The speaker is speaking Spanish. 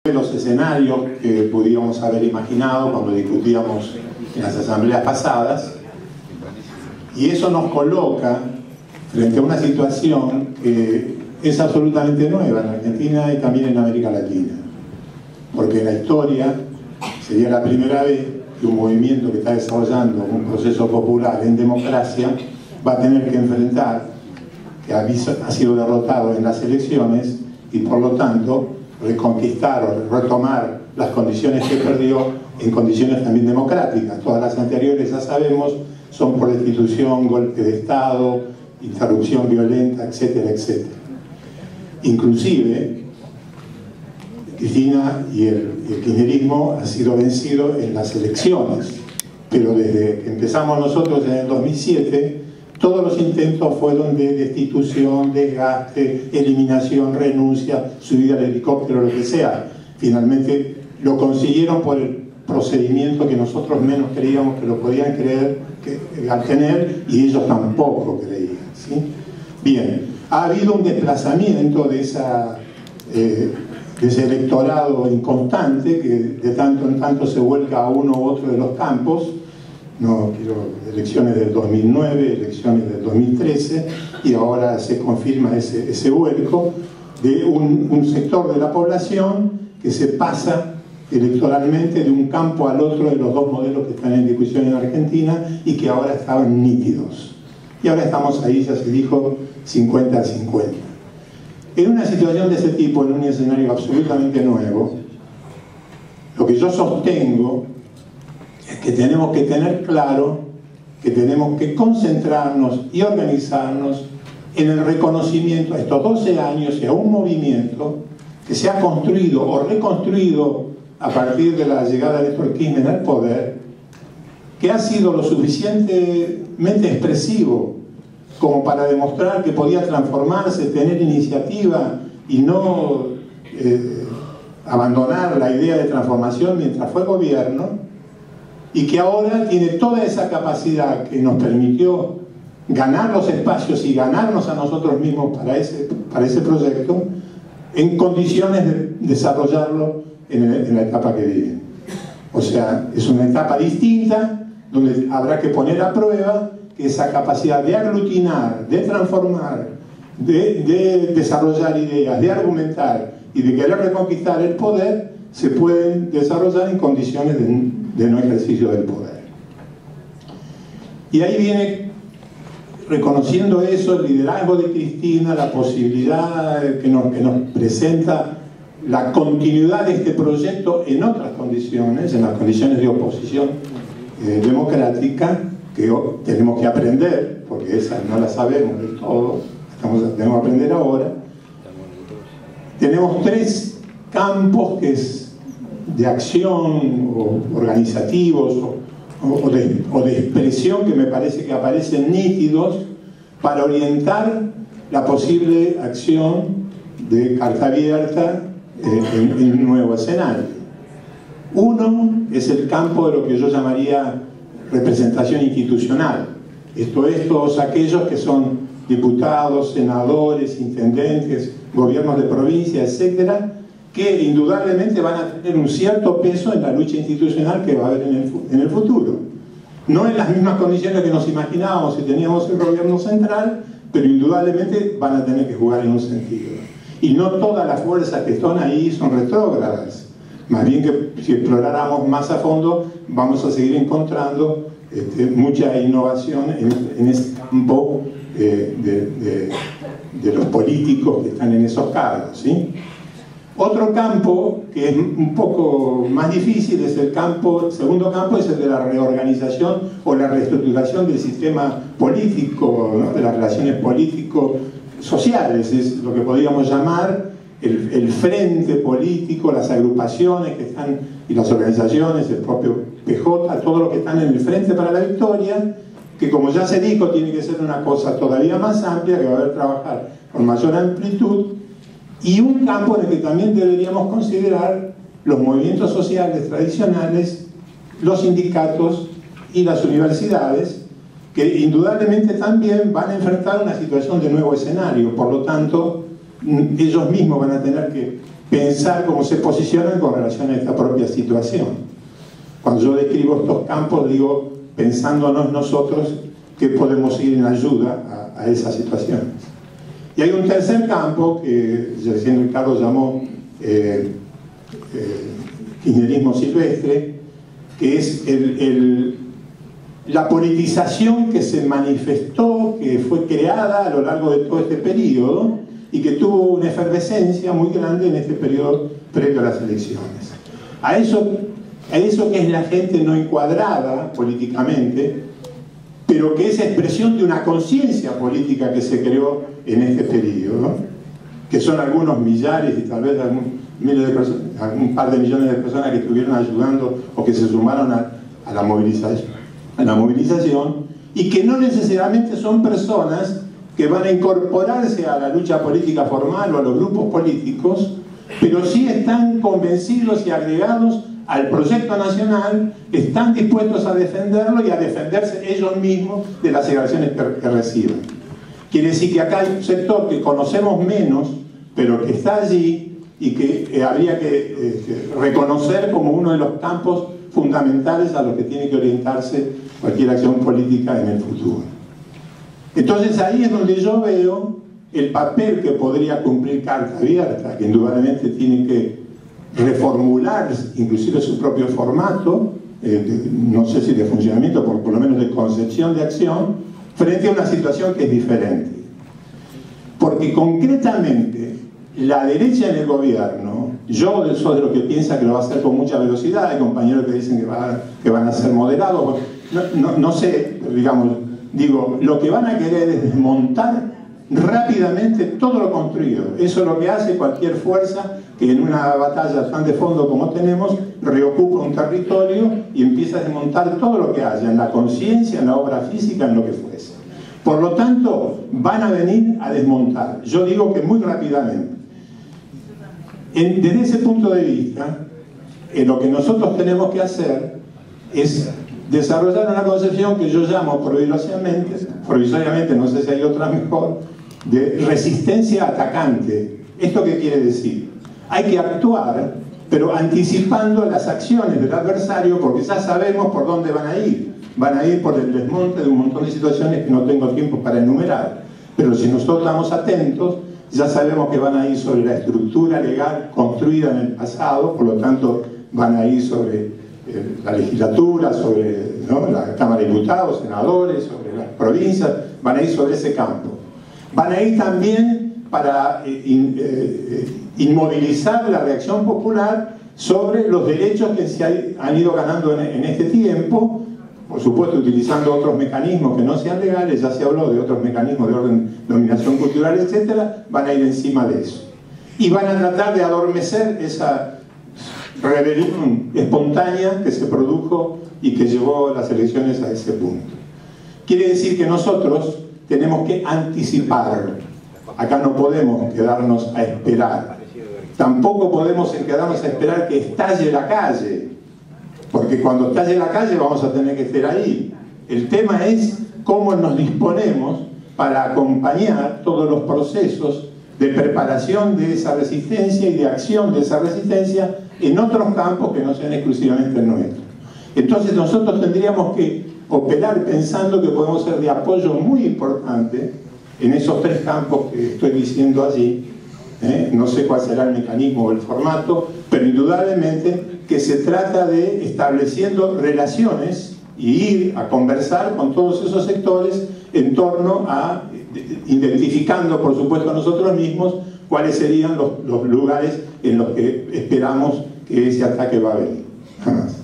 los escenarios que pudiéramos haber imaginado cuando discutíamos en las asambleas pasadas, y eso nos coloca frente a una situación que es absolutamente nueva en Argentina y también en América Latina, porque en la historia sería la primera vez que un movimiento que está desarrollando un proceso popular en democracia va a tener que enfrentar que ha sido derrotado en las elecciones y por lo tanto reconquistar o retomar las condiciones que perdió en condiciones también democráticas. Todas las anteriores, ya sabemos, son por destitución, golpe de Estado, interrupción violenta, etcétera, etcétera. Inclusive, Cristina y el kirchnerismo ha sido vencido en las elecciones, pero desde que empezamos nosotros en el 2007, todos los intentos fueron de destitución, desgaste, eliminación, renuncia, subida al helicóptero, lo que sea. Finalmente lo consiguieron por el procedimiento que nosotros menos creíamos que lo podían tener, y ellos tampoco creían, ¿sí? Bien, ha habido un desplazamiento de ese electorado inconstante que de tanto en tanto se vuelca a uno u otro de los campos. No quiero elecciones del 2009, elecciones del 2013, y ahora se confirma ese vuelco de un sector de la población que se pasa electoralmente de un campo al otro de los dos modelos que están en discusión en Argentina y que ahora estaban nítidos. Y ahora estamos ahí, ya se dijo, 50-50. En una situación de ese tipo, en un escenario absolutamente nuevo, lo que yo sostengo es que tenemos que tener claro que tenemos que concentrarnos y organizarnos en el reconocimiento a estos 12 años y a un movimiento que se ha construido o reconstruido a partir de la llegada de Néstor Kirchner al poder, que ha sido lo suficientemente expresivo como para demostrar que podía transformarse, tener iniciativa y no abandonar la idea de transformación mientras fue gobierno, y que ahora tiene toda esa capacidad que nos permitió ganar los espacios y ganarnos a nosotros mismos para ese proyecto, en condiciones de desarrollarlo en la etapa que viene. O sea, es una etapa distinta donde habrá que poner a prueba que esa capacidad de aglutinar, de transformar, de desarrollar ideas, de argumentar y de querer reconquistar el poder se pueden desarrollar en condiciones de no ejercicio del poder. Y ahí viene, reconociendo eso, el liderazgo de Cristina, la posibilidad que nos presenta la continuidad de este proyecto en otras condiciones, en las condiciones de oposición democrática, que tenemos que aprender, porque esa no la sabemos del todo, tenemos que aprender ahora. Tenemos tres campos de acción o organizativos o de expresión que me parece que aparecen nítidos para orientar la posible acción de carta abierta en un nuevo escenario. Uno es el campo de lo que yo llamaría representación institucional. Esto es, todos aquellos que son diputados, senadores, intendentes, gobiernos de provincia, etcétera, que indudablemente van a tener un cierto peso en la lucha institucional que va a haber en el futuro. No en las mismas condiciones que nos imaginábamos si teníamos el gobierno central, pero indudablemente van a tener que jugar en un sentido. Y no todas las fuerzas que están ahí son retrógradas. Más bien que si exploráramos más a fondo, vamos a seguir encontrando mucha innovación en ese campo de los políticos que están en esos cargos, ¿sí? Otro campo que es un poco más difícil es el segundo campo es el de la reorganización o la reestructuración del sistema político, ¿no? De las relaciones político-sociales, es lo que podríamos llamar el frente político, las agrupaciones que están y las organizaciones, el propio PJ, todos los que están en el frente para la victoria, que como ya se dijo tiene que ser una cosa todavía más amplia, que va a haber que trabajar con mayor amplitud. Y un campo en el que también deberíamos considerar los movimientos sociales tradicionales, los sindicatos y las universidades, que indudablemente también van a enfrentar una situación de nuevo escenario. Por lo tanto, ellos mismos van a tener que pensar cómo se posicionan con relación a esta propia situación. Cuando yo describo estos campos, digo, pensándonos nosotros que podemos ir en ayuda a esas situaciones. Y hay un tercer campo que recién Ricardo llamó kirchnerismo silvestre, que es la politización que se manifestó, que fue creada a lo largo de todo este periodo y que tuvo una efervescencia muy grande en este periodo previo a las elecciones. A eso que es la gente no encuadrada políticamente, pero que es expresión de una conciencia política que se creó en este periodo, que son algunos millares y tal vez miles de personas, un par de millones de personas que estuvieron ayudando o que se sumaron a la movilización, y que no necesariamente son personas que van a incorporarse a la lucha política formal o a los grupos políticos, pero sí están convencidos y agregados al proyecto nacional, están dispuestos a defenderlo y a defenderse ellos mismos de las agresiones que reciben. Quiere decir que acá hay un sector que conocemos menos, pero que está allí y que habría que reconocer como uno de los campos fundamentales a los que tiene que orientarse cualquier acción política en el futuro. Entonces ahí es donde yo veo el papel que podría cumplir Carta Abierta, que indudablemente tiene que reformular inclusive su propio formato, no sé si de funcionamiento, por lo menos de concepción de acción, frente a una situación que es diferente. Porque concretamente la derecha en el gobierno, yo soy de los que piensa que lo va a hacer con mucha velocidad, hay compañeros que dicen que van a ser moderados, no sé, digamos, digo, lo que van a querer es desmontar rápidamente todo lo construido. Eso es lo que hace cualquier fuerza que en una batalla tan de fondo como tenemos reocupa un territorio y empieza a desmontar todo lo que haya, en la conciencia, en la obra física, en lo que fuese. Por lo tanto, van a venir a desmontar. Yo digo que muy rápidamente. Desde ese punto de vista, lo que nosotros tenemos que hacer es desarrollar una concepción que yo llamo provisoriamente, no sé si hay otra mejor, de resistencia atacante. ¿Esto qué quiere decir? Hay que actuar, pero anticipando las acciones del adversario, porque ya sabemos por dónde van a ir. Van a ir por el desmonte de un montón de situaciones que no tengo tiempo para enumerar. Pero si nosotros estamos atentos, ya sabemos que van a ir sobre la estructura legal construida en el pasado, por lo tanto van a ir sobre la legislatura, sobre la Cámara de Diputados, senadores, sobre las provincias, van a ir sobre ese campo. Van a ir también para inmovilizar la reacción popular sobre los derechos que se han ido ganando en este tiempo, por supuesto utilizando otros mecanismos que no sean legales, ya se habló de otros mecanismos de orden, dominación cultural, etc. Van a ir encima de eso. Y van a tratar de adormecer esa rebelión espontánea que se produjo y que llevó las elecciones a ese punto. Quiere decir que nosotros tenemos que anticipar. Acá no podemos quedarnos a esperar. Tampoco podemos quedarnos a esperar que estalle la calle, porque cuando estalle la calle vamos a tener que estar ahí. El tema es cómo nos disponemos para acompañar todos los procesos de preparación de esa resistencia y de acción de esa resistencia en otros campos que no sean exclusivamente el nuestro. Entonces nosotros tendríamos que operar pensando que podemos ser de apoyo muy importante en esos tres campos que estoy diciendo allí. No sé cuál será el mecanismo o el formato, pero indudablemente que se trata de estableciendo relaciones y ir a conversar con todos esos sectores en torno a, identificando por supuesto nosotros mismos cuáles serían los lugares en los que esperamos que ese ataque va a venir.